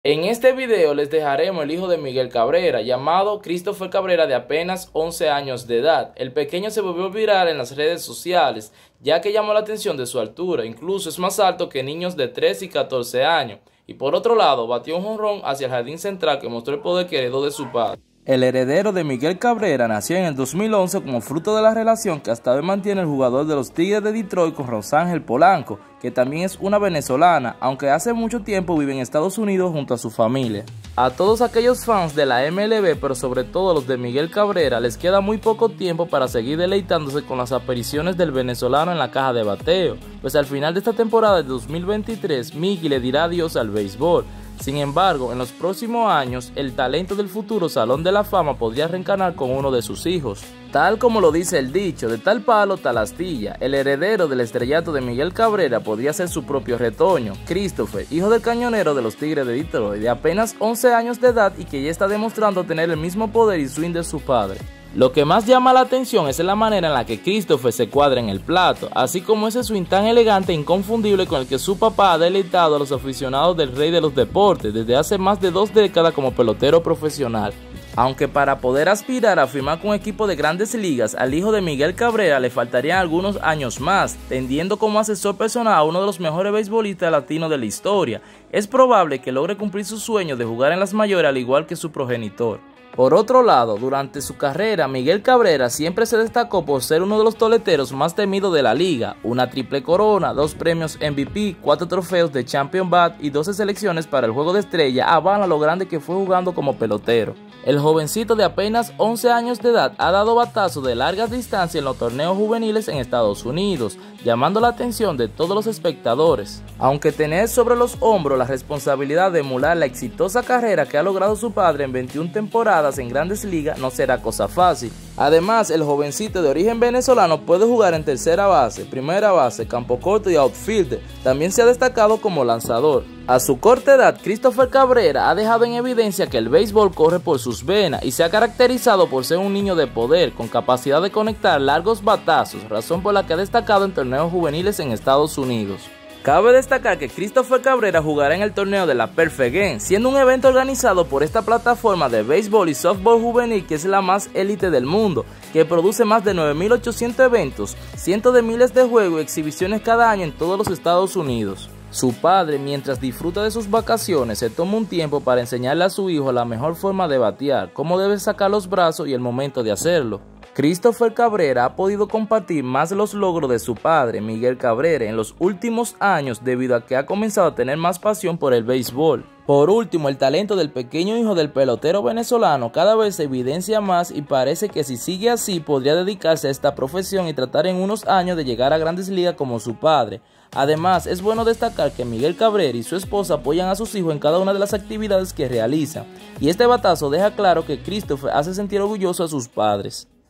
En este video les dejaremos el hijo de Miguel Cabrera, llamado Christopher Cabrera, de apenas 11 años de edad. El pequeño se volvió viral en las redes sociales, ya que llamó la atención de su altura, incluso es más alto que niños de 13 y 14 años. Y por otro lado, batió un jonrón hacia el jardín central que mostró el poder que heredó de su padre. El heredero de Miguel Cabrera nació en el 2011 como fruto de la relación que hasta hoy mantiene el jugador de los Tigres de Detroit con Rosángel Polanco, que también es una venezolana, aunque hace mucho tiempo vive en Estados Unidos junto a su familia. A todos aquellos fans de la MLB, pero sobre todo los de Miguel Cabrera, les queda muy poco tiempo para seguir deleitándose con las apariciones del venezolano en la caja de bateo, pues al final de esta temporada de 2023, Miggy le dirá adiós al béisbol. Sin embargo, en los próximos años, el talento del futuro Salón de la Fama podría reencarnar con uno de sus hijos. Tal como lo dice el dicho, de tal palo, tal astilla, el heredero del estrellato de Miguel Cabrera podría ser su propio retoño, Christopher, hijo del cañonero de los Tigres de Detroit, de apenas 11 años de edad y que ya está demostrando tener el mismo poder y swing de su padre. Lo que más llama la atención es la manera en la que Christopher se cuadra en el plato, así como ese swing tan elegante e inconfundible con el que su papá ha deleitado a los aficionados del rey de los deportes desde hace más de 2 décadas como pelotero profesional. Aunque para poder aspirar a firmar con un equipo de grandes ligas, al hijo de Miguel Cabrera le faltarían algunos años más, tendiendo como asesor personal a uno de los mejores beisbolistas latinos de la historia. Es probable que logre cumplir su sueño de jugar en las mayores al igual que su progenitor. Por otro lado, durante su carrera, Miguel Cabrera siempre se destacó por ser uno de los toleteros más temidos de la liga, una triple corona, 2 premios MVP, 4 trofeos de Champion Bat y 12 selecciones para el Juego de Estrella avalan lo grande que fue jugando como pelotero. El jovencito de apenas 11 años de edad ha dado batazos de largas distancias en los torneos juveniles en Estados Unidos, llamando la atención de todos los espectadores. Aunque tener sobre los hombros la responsabilidad de emular la exitosa carrera que ha logrado su padre en 21 temporadas en Grandes Ligas no será cosa fácil. Además, el jovencito de origen venezolano puede jugar en tercera base, primera base, campo corto y outfield. También se ha destacado como lanzador. A su corta edad, Christopher Cabrera ha dejado en evidencia que el béisbol corre por sus venas y se ha caracterizado por ser un niño de poder con capacidad de conectar largos batazos, razón por la que ha destacado en torneos juveniles en Estados Unidos. Cabe destacar que Christopher Cabrera jugará en el torneo de la Perfect Game, siendo un evento organizado por esta plataforma de béisbol y softball juvenil que es la más élite del mundo, que produce más de 9.800 eventos, cientos de miles de juegos y exhibiciones cada año en todos los Estados Unidos. Su padre, mientras disfruta de sus vacaciones, se toma un tiempo para enseñarle a su hijo la mejor forma de batear, cómo debe sacar los brazos y el momento de hacerlo. Christopher Cabrera ha podido compartir más los logros de su padre, Miguel Cabrera, en los últimos años debido a que ha comenzado a tener más pasión por el béisbol. Por último, el talento del pequeño hijo del pelotero venezolano cada vez se evidencia más y parece que si sigue así podría dedicarse a esta profesión y tratar en unos años de llegar a Grandes Ligas como su padre. Además, es bueno destacar que Miguel Cabrera y su esposa apoyan a sus hijos en cada una de las actividades que realizan, y este batazo deja claro que Christopher hace sentir orgulloso a sus padres.